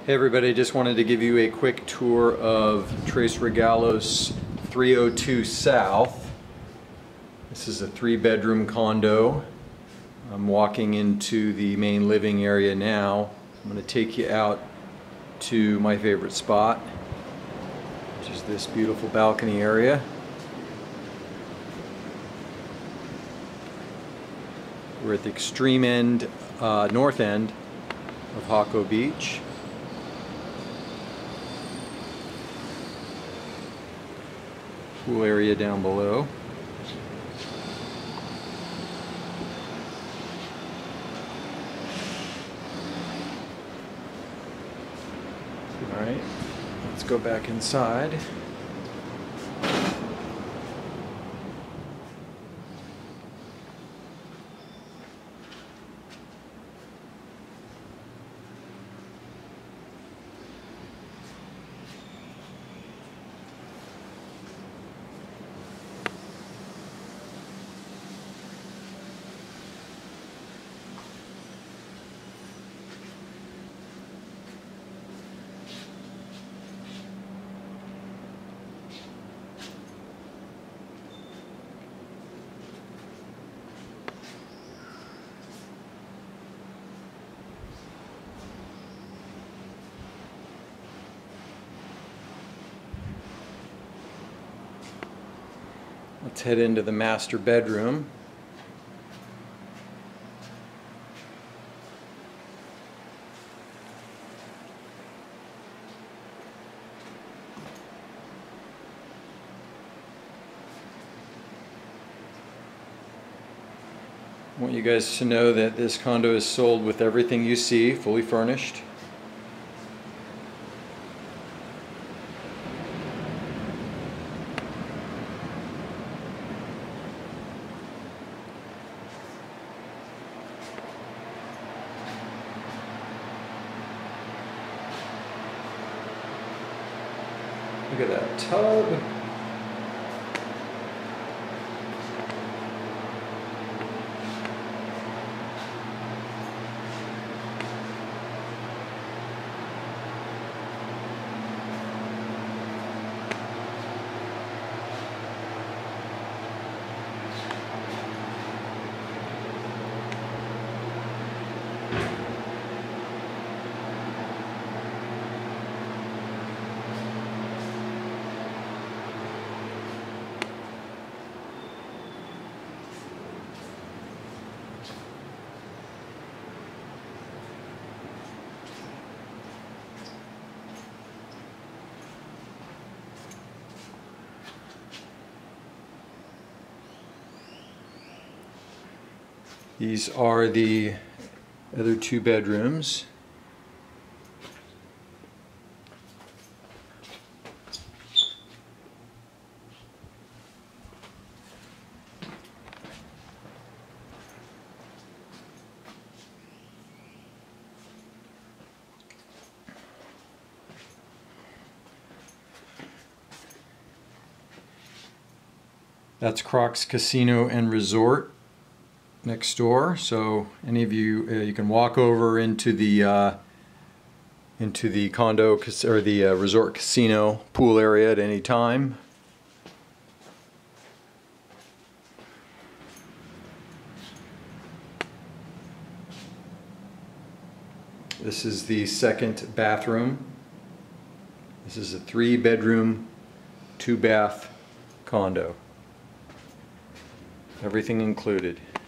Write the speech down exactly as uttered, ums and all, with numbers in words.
Hey everybody, just wanted to give you a quick tour of Tres Regalos three oh two South. This is a three bedroom condo. I'm walking into the main living area now. I'm going to take you out to my favorite spot, which is this beautiful balcony area. We're at the extreme end, uh, north end of Jacó Beach. Pool area down below. All right, let's go back inside. Let's head into the master bedroom. I want you guys to know that this condo is sold with everything you see, fully furnished. Look at that tub. These are the other two bedrooms. That's Crocs Casino and Resort next door, so any of you uh, you can walk over into the uh, into the condo or the uh, resort casino pool area at any time. This is the second bathroom. This is a three bedroom, two bath condo. Everything included.